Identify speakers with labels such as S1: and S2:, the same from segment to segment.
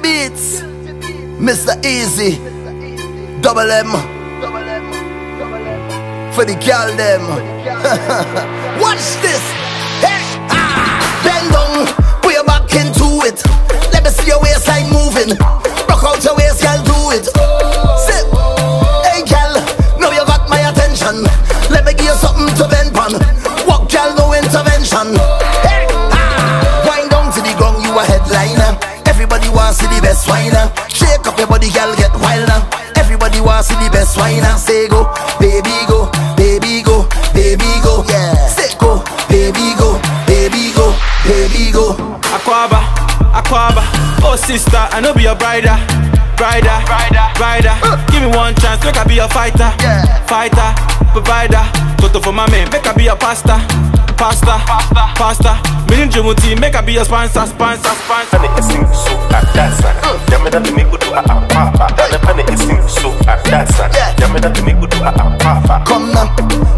S1: Beats, Mr. Easy, Double M, for the girl them. Watch this. Hey, bend down, put your back into it. Let me see your waistline moving. Rock out your waist, girl, do it. Sit. Hey, girl, now you got my attention. Let me give you something to bend on. Walk, girl, no intervention. Hey, wind down to the ground, you a headliner. Everybody wants to see the best whiner. Shake up your body, girl, get wilder. Everybody wants to see the best whiner. Say go, baby go, baby go, baby go. Yeah. Say go, baby go, baby go, baby go.
S2: Aquaba, Aquaba, oh sister, I know be your brider, brider, brider. Give me one chance, make I be your fighter, fighter, provider. Toto for my man, make I be your pasta, pasta, pasta. Meaning Jumuti, make I be your sponsor, sponsor, sponsor.
S3: And it sing so at that side. Yamada to make good to a papa. And it sing so at that side. Yamada to make good to a papa.
S1: Come now,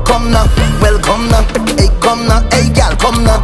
S1: welcome now. Hey, come now, hey, girl, come now,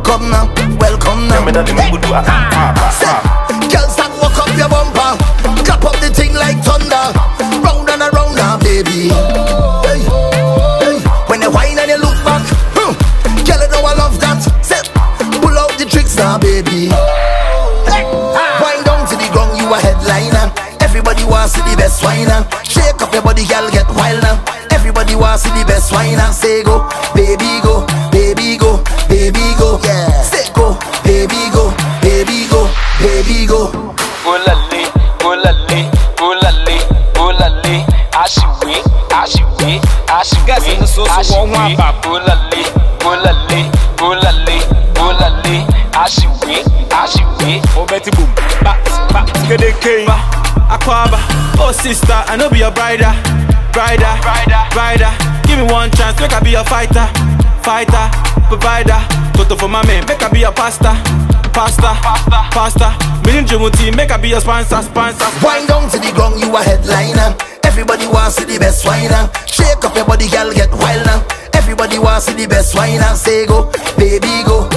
S1: welcome now.
S3: Yamada to make good to a papa.
S1: Girl, start walk up your bumper, clap up the thing like thunder. Round and around now, baby. Hey, hey. When you whine and you look back, girl, you know I love that. Set, pull out the tricks now, baby. Hey. Wind down to the ground, you a headliner. Everybody wants to see the best whiner. Shake up your body, girl, get wilder. Everybody wants to see the best whiner. Say go, baby go, baby go, baby go. Yeah. Say go, baby go, baby go, baby go.
S2: Olale, olale, olale, olale. Ashiwe, ashiwe, ashiwe, ashiwe. Olale, olale, olale, olale. Ashiwe, ashiwe. Obeti boom, ba, skede kei. Aquaba, oh sister, I know be your brider, brider, brider. Give me one chance, make I be your fighter, fighter, provider. Toto for my man, make I be your pasta, pasta, pasta. Meaning Jumuti, make I be your sponsor, sponsor.
S1: Wind down to the ground, you a headliner. Everybody wants to see the best whiner. Shake up your body, girl, get wilder. Everybody wants to see the best whiner. Say go, baby go,